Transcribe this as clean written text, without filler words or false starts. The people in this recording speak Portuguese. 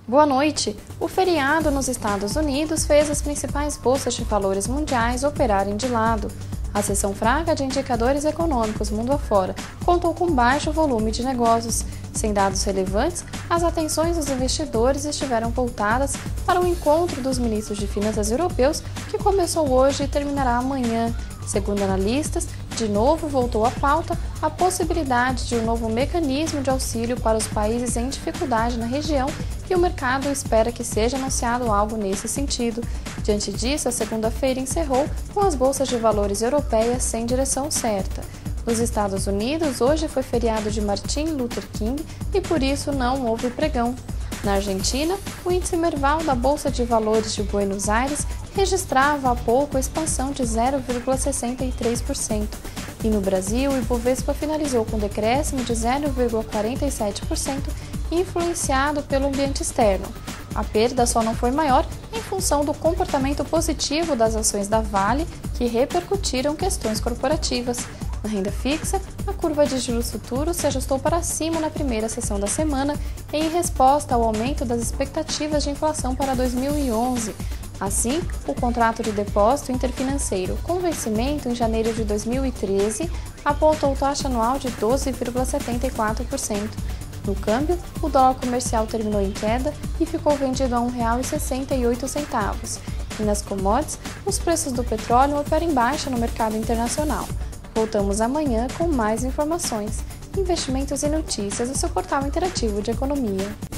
Boa noite! O feriado nos Estados Unidos fez as principais bolsas de valores mundiais operarem de lado. A sessão fraca de indicadores econômicos mundo afora contou com baixo volume de negócios. Sem dados relevantes, as atenções dos investidores estiveram voltadas para o encontro dos ministros de finanças europeus, que começou hoje e terminará amanhã. Segundo analistas, de novo voltou à pauta a possibilidade de um novo mecanismo de auxílio para os países em dificuldade na região e o mercado espera que seja anunciado algo nesse sentido. Diante disso, a segunda-feira encerrou com as bolsas de valores europeias sem direção certa. Nos Estados Unidos, hoje foi feriado de Martin Luther King e por isso não houve pregão. Na Argentina, o índice Merval da Bolsa de Valores de Buenos Aires registrava há pouco expansão de 0,63%. E no Brasil, o Ibovespa finalizou com decréscimo de 0,47%, influenciado pelo ambiente externo. A perda só não foi maior em função do comportamento positivo das ações da Vale, que repercutiram questões corporativas. Na renda fixa, a curva de juros futuros se ajustou para cima na primeira sessão da semana, em resposta ao aumento das expectativas de inflação para 2011. Assim, o contrato de depósito interfinanceiro com vencimento em janeiro de 2013 apontou taxa anual de 12,74%. No câmbio, o dólar comercial terminou em queda e ficou vendido a R$ 1,68. E nas commodities, os preços do petróleo operam em baixa no mercado internacional. Voltamos amanhã com mais informações, investimentos e notícias do seu portal interativo de economia.